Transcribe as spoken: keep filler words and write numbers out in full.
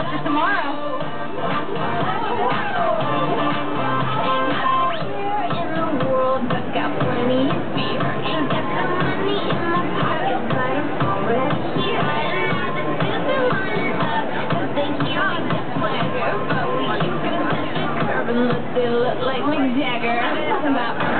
for tomorrow. In the world, I've got plenty of fear. Ain't got the money in my pocket, but I'm already here. And now the dudes are lining up, 'cause they hear me get swagger. But we keep it at the curb unless they look like Mick Jagger. It's about